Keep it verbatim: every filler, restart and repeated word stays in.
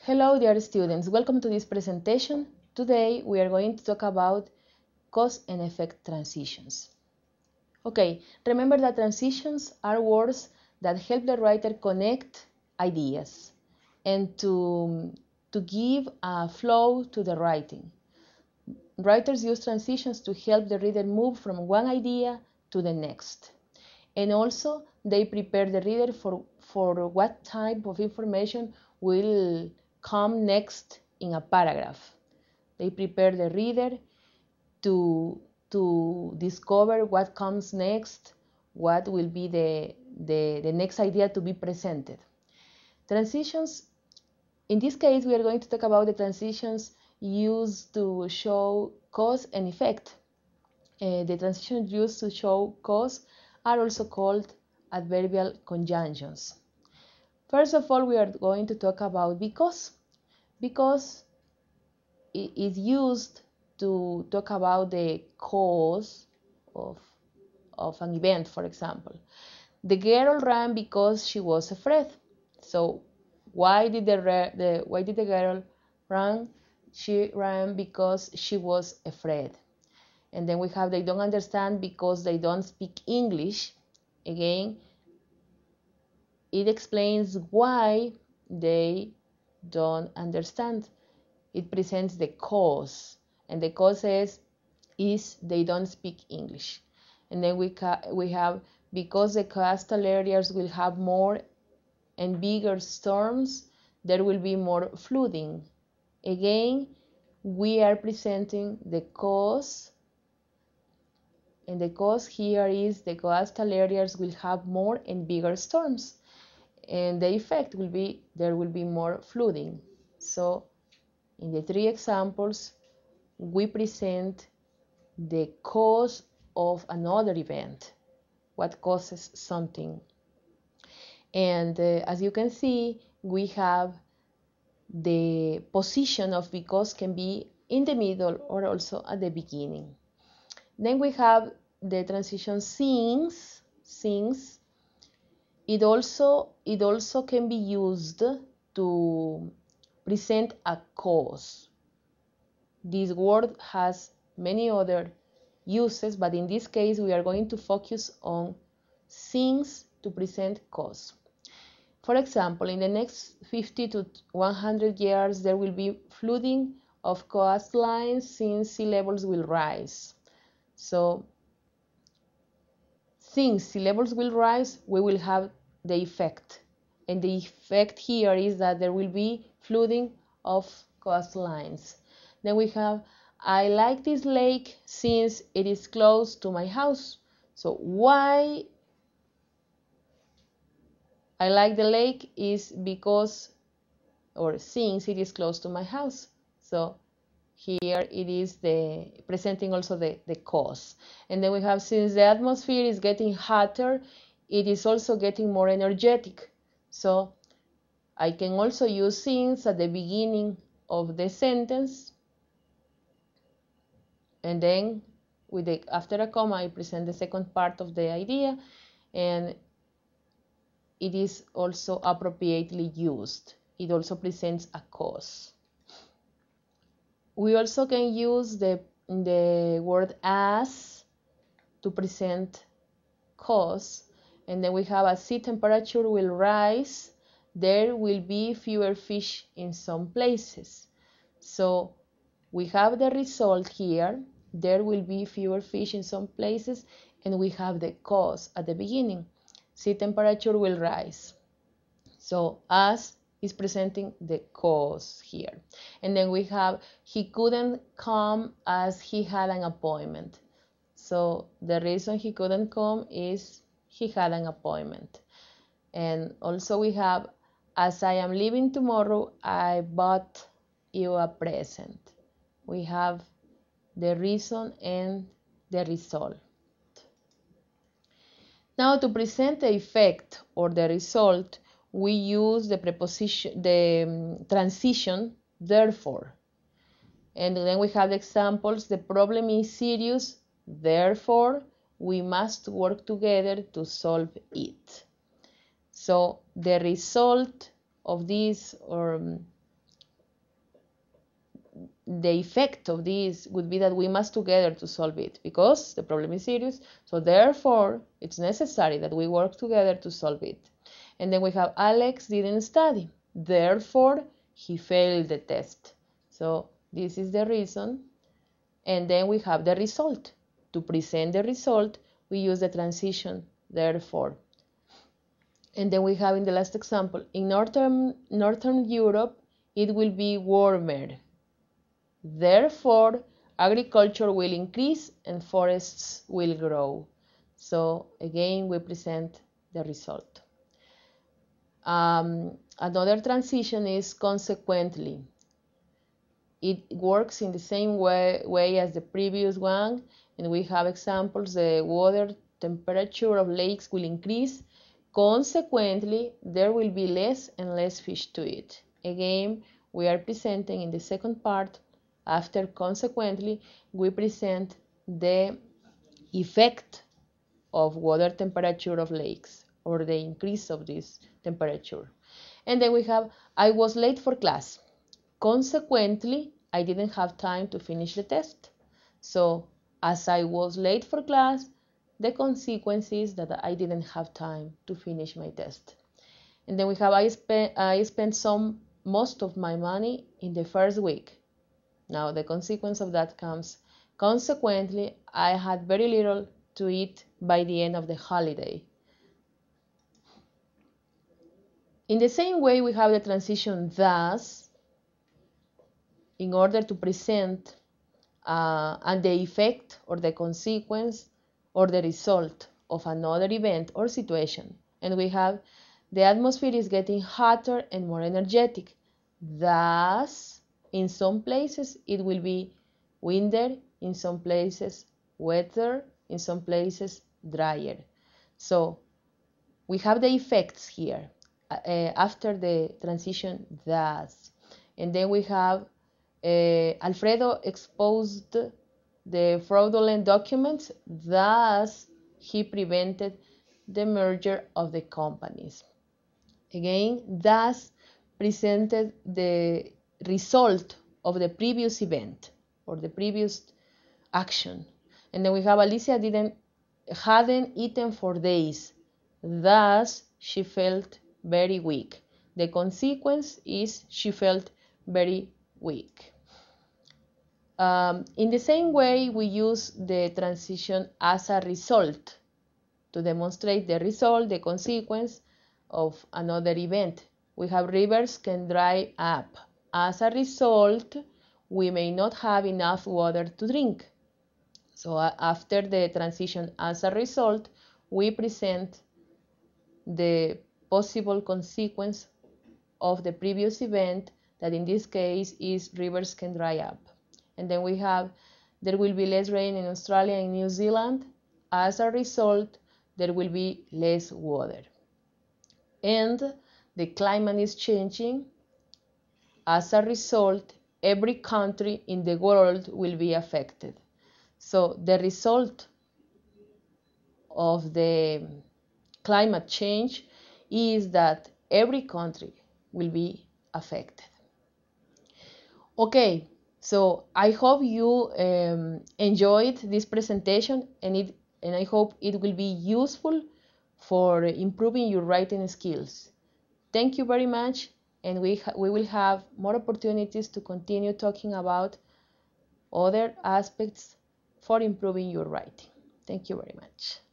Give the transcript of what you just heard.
Hello dear students, welcome to this presentation. Today we are going to talk about cause and effect transitions. Okay, remember that transitions are words that help the writer connect ideas and to, to give a flow to the writing. Writers use transitions to help the reader move from one idea to the next. And also they prepare the reader for, for what type of information will come next in a paragraph. They prepare the reader to, to discover what comes next, what will be the, the, the next idea to be presented. Transitions, in this case, we are going to talk about the transitions used to show cause and effect. Uh, the transitions used to show cause are also called adverbial conjunctions. First of all, we are going to talk about because. Because it is used to talk about the cause of, of an event, for example. The girl ran because she was afraid. So why did the, the, why did the girl run? She ran because she was afraid. And then we have they don't understand because they don't speak English. Again, it explains why they don't understand. It presents the cause, and the cause is, is they don't speak English. And then we, we have because the coastal areas will have more and bigger storms, there will be more flooding. Again, we are presenting the cause, and the cause here is the coastal areas will have more and bigger storms, and the effect will be there will be more flooding. So in the three examples, we present the cause of another event, what causes something. And uh, as you can see, we have the position of because can be in the middle or also at the beginning. Then we have the transition since, since. It also, it also can be used to present a cause. This word has many other uses, but in this case we are going to focus on since to present cause. For example, in the next fifty to one hundred years there will be flooding of coastlines since sea levels will rise. So since sea levels will rise, we will have the effect. And the effect here is that there will be flooding of coastlines. Then we have, I like this lake since it is close to my house. So why I like the lake is because, or since it is close to my house. So here it is the presenting also the, the cause. And then we have, since the atmosphere is getting hotter, it is also getting more energetic. So I can also use since at the beginning of the sentence, and then with the, after a comma I present the second part of the idea, and it is also appropriately used. It also presents a cause. We also can use the, the word as to present cause, and then we have a sea temperature will rise, there will be fewer fish in some places. So we have the result here, there will be fewer fish in some places, and we have the cause at the beginning, sea temperature will rise. So as is presenting the cause here. And then we have, he couldn't come as he had an appointment. So the reason he couldn't come is he had an appointment. And also we have, as I am leaving tomorrow, I bought you a present. We have the reason and the result. Now to present the effect or the result, we use the preposition, the um, transition, therefore. And then we have the examples, the problem is serious, therefore we must work together to solve it. So the result of this or um, the effect of this would be that we must together to solve it because the problem is serious. So therefore, it's necessary that we work together to solve it. And then we have Alex didn't study. Therefore, he failed the test. So this is the reason. And then we have the result. To present the result, we use the transition therefore. And then we have in the last example, in Northern, Northern Europe, it will be warmer. Therefore, agriculture will increase and forests will grow. So again, we present the result. Um, another transition is consequently. It works in the same way, way as the previous one, and we have examples. The water temperature of lakes will increase. Consequently, there will be less and less fish to eat. Again, we are presenting in the second part. After consequently, we present the effect of water temperature of lakes or the increase of this temperature. And then we have, I was late for class. Consequently, I didn't have time to finish the test. So, as I was late for class, the consequence is that I didn't have time to finish my test. And then we have, I spent, I spent some, most of my money in the first week. Now, the consequence of that comes, consequently, I had very little to eat by the end of the holiday. In the same way, we have the transition thus, in order to present uh, and the effect or the consequence or the result of another event or situation. And we have the atmosphere is getting hotter and more energetic. Thus, in some places it will be winter, in some places wetter, in some places drier. So we have the effects here uh, after the transition thus. And then we have uh, Alfredo exposed the fraudulent documents, thus he prevented the merger of the companies. Again, thus presented the result of the previous event or the previous action. And then we have Alicia didn't hadn't eaten for days, thus she felt very weak. The consequence is she felt very weak. Um, in the same way, we use the transition as a result to demonstrate the result, the consequence of another event. We have rivers can dry up. As a result, we may not have enough water to drink. So uh, after the transition as a result, we present the possible consequence of the previous event, that in this case is rivers can dry up. And then we have, there will be less rain in Australia and New Zealand. As a result, there will be less water. And the climate is changing. As a result, every country in the world will be affected. So the result of the climate change is that every country will be affected. Okay, so I hope you um, enjoyed this presentation, and it and I hope it will be useful for improving your writing skills. Thank you very much, and we we will have more opportunities to continue talking about other aspects for improving your writing. Thank you very much.